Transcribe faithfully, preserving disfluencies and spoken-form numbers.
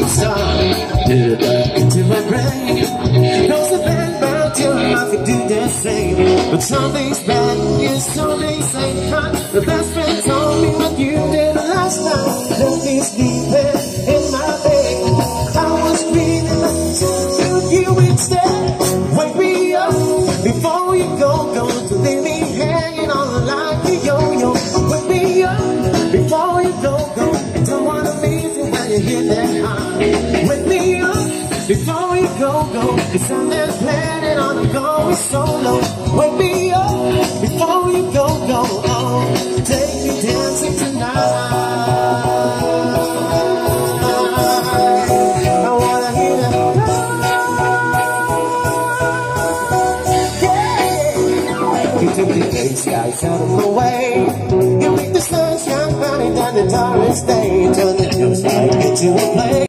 start into my brain. Knows the band about your life could do the same. But something's bad, yes, something's ain't right. The best friend told me what you did last night. Left me sleeping in my bed. I was breathing to you instead. Wake me up before you go, go to leave me hanging on like a yo-yo. Wake me up before you go, go. I don't wanna leave you when you hit that high. Wake me up before you go, go. Cause I'm just planning on going solo. Wake me up before you go, go. Oh, take me dancing tonight. I wanna hear that. Yeah. You took the gray skies out of my way. You make the sun shine brighter than the darkest day. Turn the juice light into a play.